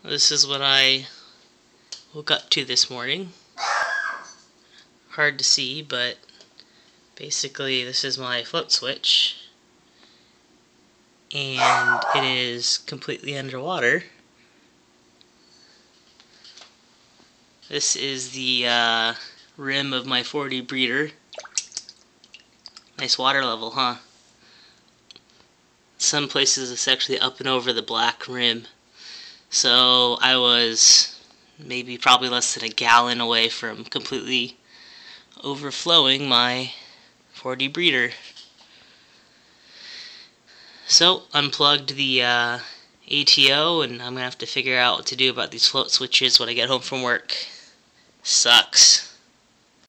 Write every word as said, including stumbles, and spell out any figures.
This is what I woke up to this morning. Hard to see, but basically this is my float switch, and it is completely underwater. This is the uh, rim of my forty breeder. Nice water level, huh? Some places it's actually up and over the black rim. So I was maybe probably less than a gallon away from completely overflowing my forty breeder. So unplugged the uh, A T O, and I'm gonna have to figure out what to do about these float switches when I get home from work. Sucks.